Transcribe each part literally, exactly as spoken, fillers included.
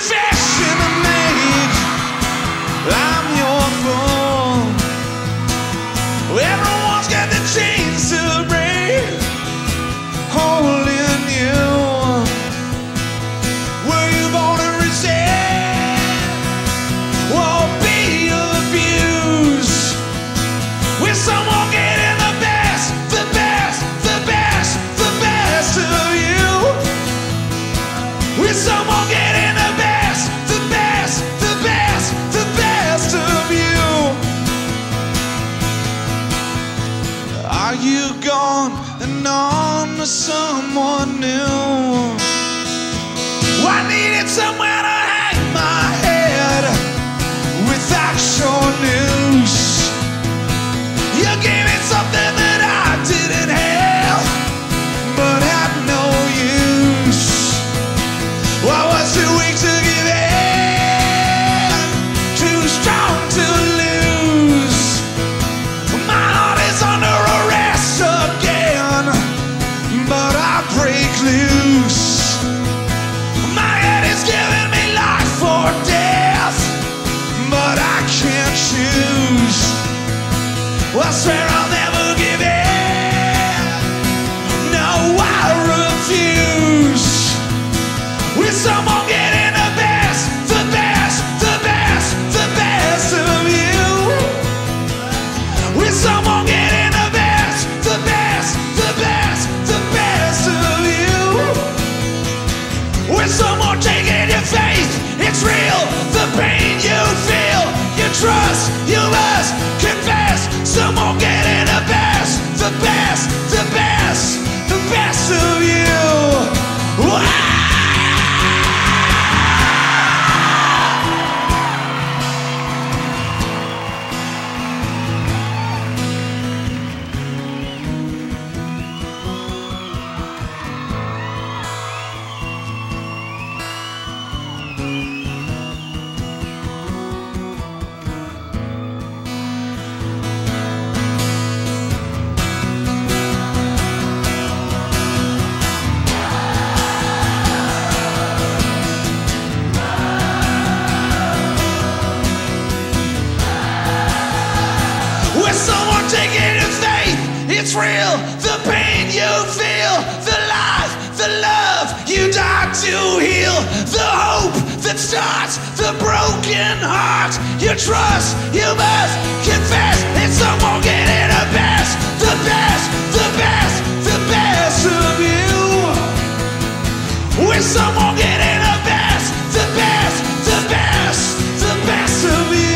confession to make. I'm your fool. Everyone's got the chains to break, holding you. Were you born to resist? Won't be abused. With someone getting the best, the best, the best, the best of you. With someone getting the best, the best, the best, the best of you. Are you gone and on to someone new? I needed somewhere to hang my head without your news. You gave me something that I didn't have, but had no use. I was too weak to give in, too strong to lose. My heart is under arrest again, but I break loose. My head is giving me life or death, but I can't choose. I swear I'll never give in. No, I refuse. With someone getting the best, the best, the best, the best of you. With someone getting the best, the best, the best, the best of you. With someone taking your faith, it's real. The pain you feel, you trust, you must confess. Someone getting the best, the best, the best, the best of you. Wow. With someone taking your faith, it's real. The pain you feel, the life, the love you died to heal, the hope that starts the broken heart. You trust, you must confess. It's someone getting the best, the best, the best, the best of you. With someone getting the best, the best, the best, the best of you.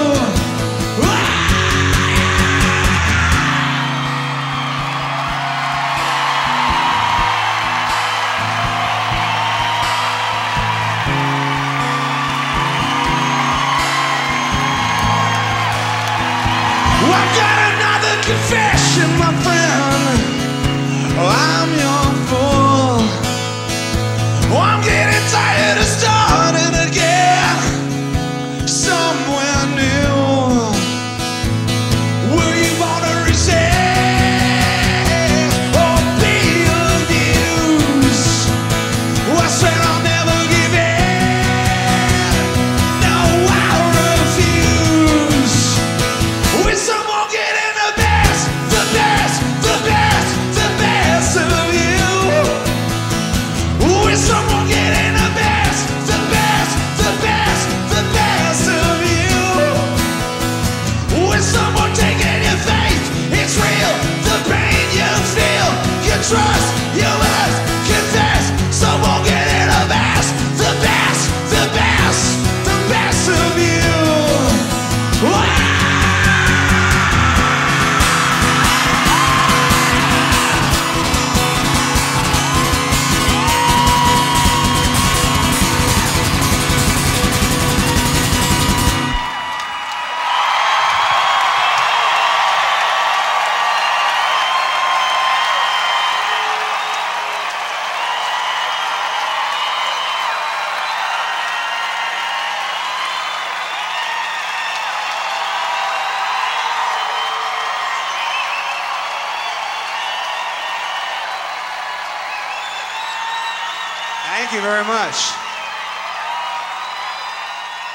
I've got another confession, my friend. Oh, I'm your fool. Oh, I'm getting tired of starting again somewhere new. Were you born to resist or be abused? I said I'll never give in. No, I refuse. With someone getting the best, the best, the best, the best of you. With someone getting the best, the best, the best, the best of you. With someone taking your faith, it's real. The pain you feel, you trust, you must confess. Someone getting the best, the best, the best, the best of you. Wow. Thank you very much.